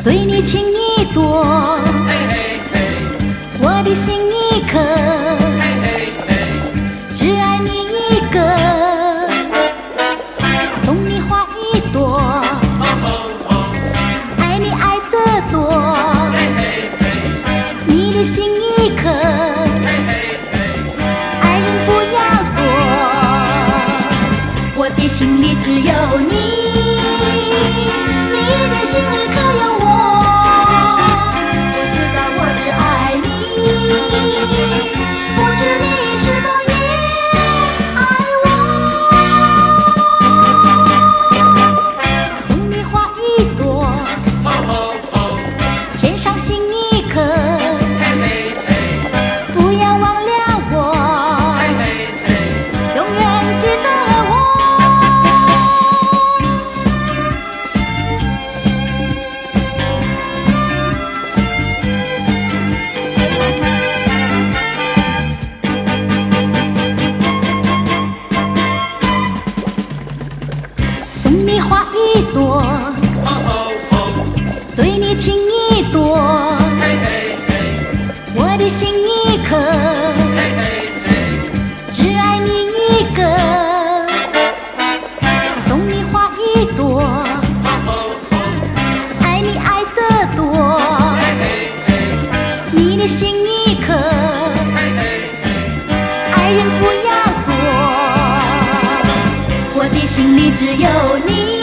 对你情一朵， 嘿嘿嘿， 我的心一颗， 嘿嘿嘿， 只爱你一个。送你花一朵， 哦吼吼， 爱你爱得多， 嘿嘿嘿， 你的心一颗， 嘿嘿嘿， 爱人不要多。我的心里只有你，你的心里可有我？我知道我只爱你，不知你是否也爱我？送你花一朵， 吼吼吼， 献上心一颗， 嘿嘿嘿， 不要忘了我， 嘿嘿嘿， 永远记得我。送你花一朵， 吼吼吼， 对你情一朵， 嘿嘿嘿， 我的心一颗， 嘿嘿嘿， 只爱你一个。送你花一朵， 吼吼吼， 爱你爱得多， 嘿嘿嘿， 你的心一颗， 嘿嘿嘿， 爱人不要多。我的心里只有你。